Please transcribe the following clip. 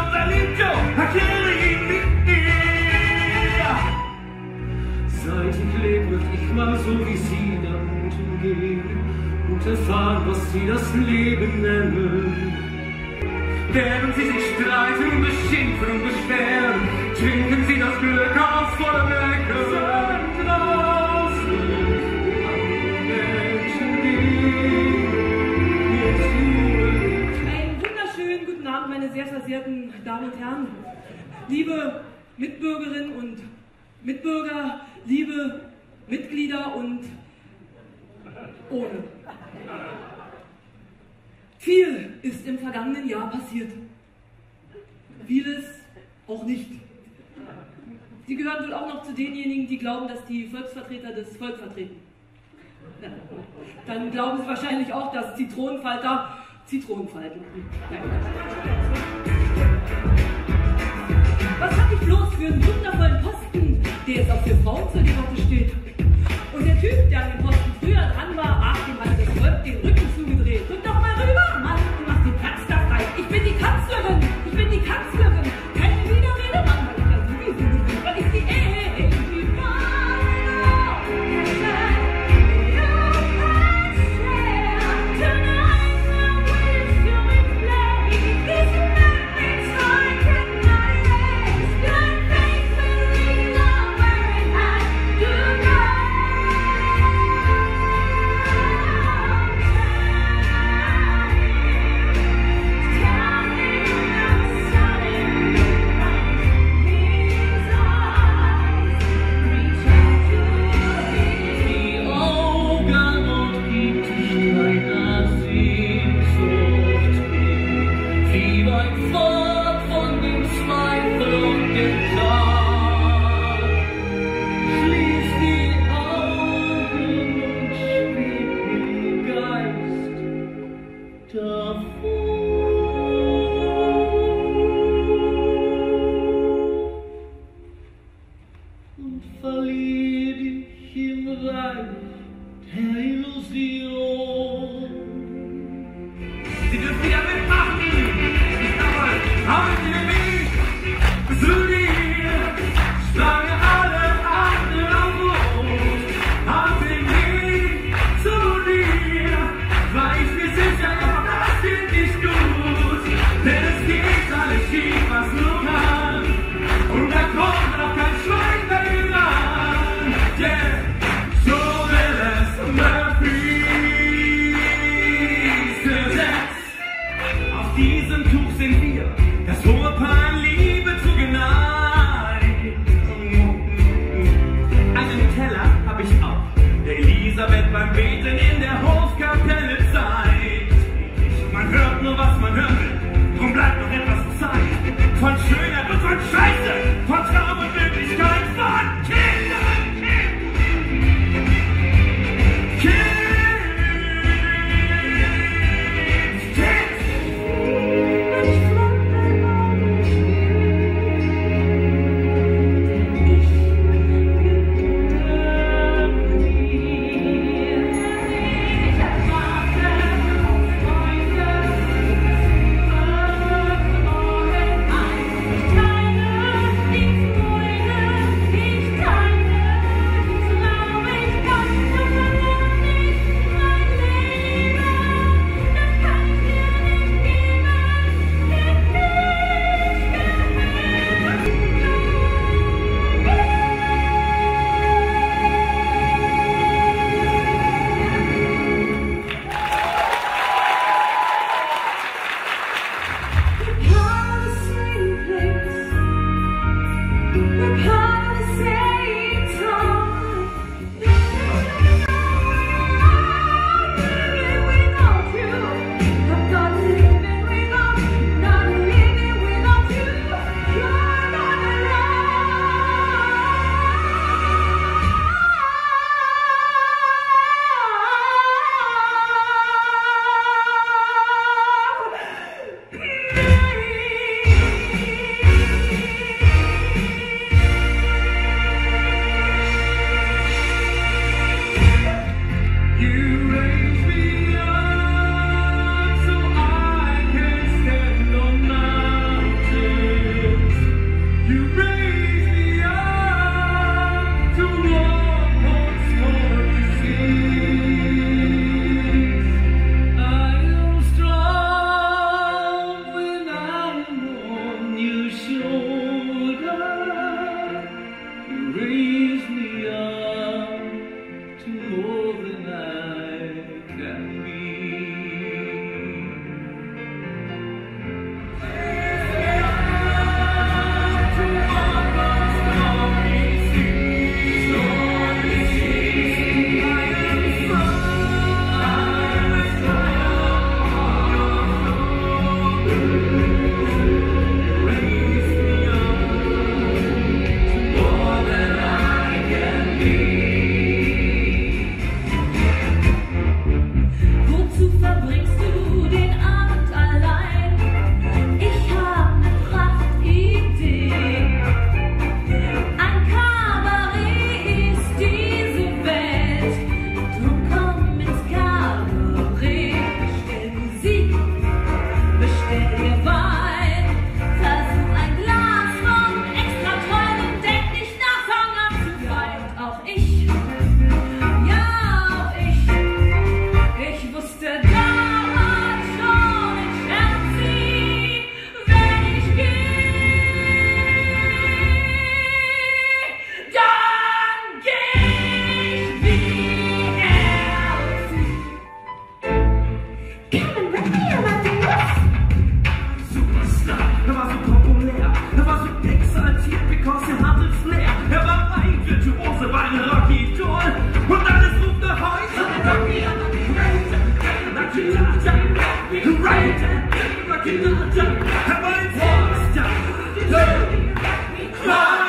Rosalito, erkläre ihn mir. Seit ich lebe, wird ich mal so wie sie da unten gehen und erfahren, was sie das Leben nennen. Während sie sich streiten und beschimpfen und beschweren, trinken sie das Glück aus voller Blöcke. Sind draußen Menschen, die jetzt ruhen. Einen wunderschönen guten Abend, meine sehr verehrten Damen und Herren. Liebe Mitbürgerinnen und Mitbürger, liebe Mitglieder und ohne. Viel ist im vergangenen Jahr passiert. Vieles auch nicht. Sie gehören wohl auch noch zu denjenigen, die glauben, dass die Volksvertreter das Volk vertreten. Ja. Dann glauben Sie wahrscheinlich auch, dass Zitronenfalter Zitronen falten. Nein. Was habe ich bloß für einen wundervollen Posten, der jetzt auch für Frauen zur Debatte steht? Und der Typ, der an dem Posten früher dran war, ach, dem hat das Volk den Rücken zugedreht. Guck doch mal rüber, Mann, mach den Platz da frei. Ich bin die Kanzlerin, ich bin die Kanzlerin. Keine Widerrede, Mann, weil ich ja sowieso bin, weil ich die right, rock it, rock it,